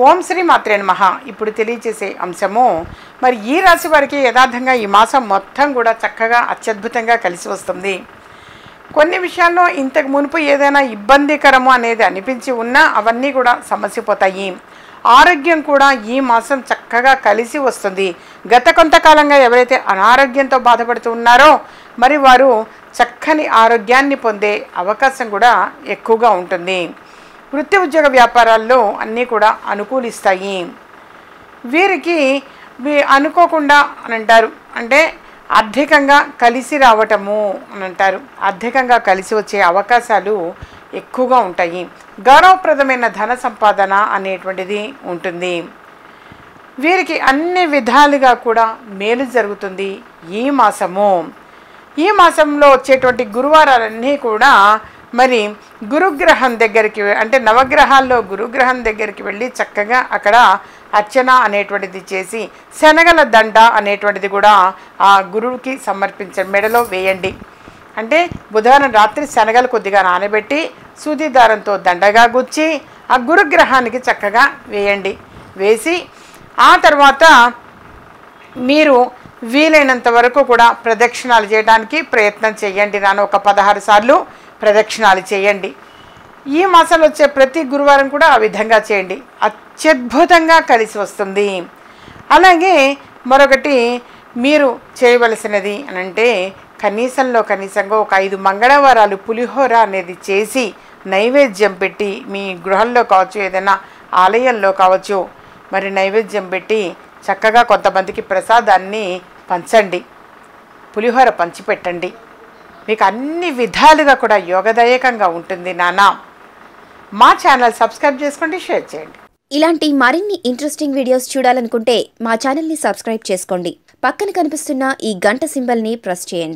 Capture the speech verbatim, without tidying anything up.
ఓం శ్రీ మాత్రే నమః. ఇప్పుడు తెలియజేసే అంశము, మరి ఈ రాశి వారికి యథార్థంగా ఈ మాసం మొత్తం కూడా చక్కగా అత్యద్భుతంగా కలిసి వస్తుంది. కొన్ని విషయాల్లో ఇంతకు మునుపు ఏదైనా ఇబ్బందికరము అనేది అనిపించి ఉన్నా అవన్నీ కూడా సమసిపోతాయి. ఆరోగ్యం కూడా ఈ మాసం చక్కగా కలిసి వస్తుంది. గత కొంతకాలంగా ఎవరైతే అనారోగ్యంతో బాధపడుతూ ఉన్నారో మరి వారు చక్కని ఆరోగ్యాన్ని పొందే అవకాశం కూడా ఎక్కువగా ఉంటుంది. వృత్తి ఉద్యోగ వ్యాపారాల్లో అన్నీ కూడా అనుకూలిస్తాయి. వీరికి అనుకోకుండా అని అంటారు, అంటే ఆర్థికంగా కలిసి రావటము అని అంటారు. ఆర్థికంగా కలిసి వచ్చే అవకాశాలు ఎక్కువగా ఉంటాయి. గౌరవప్రదమైన ధన సంపాదన అనేటువంటిది ఉంటుంది. వీరికి అన్ని విధాలుగా కూడా మేలు జరుగుతుంది ఈ మాసము. ఈ మాసంలో వచ్చేటువంటి గురువారాలన్నీ కూడా మరి గురుగ్రహం దగ్గరికి, అంటే నవగ్రహాల్లో గురుగ్రహం దగ్గరికి వెళ్ళి చక్కగా అక్కడ అర్చన అనేటువంటిది చేసి శనగల దండ అనేటువంటిది కూడా ఆ గురువుకి సమర్పించండి, మెడలో వేయండి. అంటే బుధవారం రాత్రి శనగలు కొద్దిగా నానబెట్టి సూది దారంతో దండగా గుచ్చి ఆ గురుగ్రహానికి చక్కగా వేయండి. వేసి ఆ తర్వాత మీరు వీలైనంత వరకు కూడా ప్రదక్షిణాలు చేయడానికి ప్రయత్నం చేయండి. నాన్న ఒక పదహారు సార్లు ప్రదక్షిణాలు చేయండి. ఈ మాసంలో వచ్చే ప్రతి గురువారం కూడా ఆ విధంగా చేయండి. అత్యద్భుతంగా కలిసి వస్తుంది. అలాగే మరొకటి మీరు చేయవలసినది అని అంటే, కనీసంలో కనీసంగా ఒక ఐదు మంగళవారాలు పులిహోర అనేది చేసి నైవేద్యం పెట్టి, మీ గృహంలో కావచ్చు ఏదైనా ఆలయంలో కావచ్చు, మరి నైవేద్యం పెట్టి చక్కగా కొంతమందికి ప్రసాదాన్ని పంచండి, పులిహోర పంచిపెట్టండి. మీకు అన్ని విధాలుగా కూడా యోగదాయకంగా ఉంటుంది నాన్న. మా ఛానల్ సబ్స్క్రైబ్ చేసుకోండి, షేర్ చేయండి. ఇలాంటి మరిన్ని ఇంట్రెస్టింగ్ వీడియోస్ చూడాలనుకుంటే మా ఛానల్ని సబ్స్క్రైబ్ చేసుకోండి. పక్కన కనిపిస్తున్న ఈ గంట సింబల్ని ప్రెస్ చేయండి.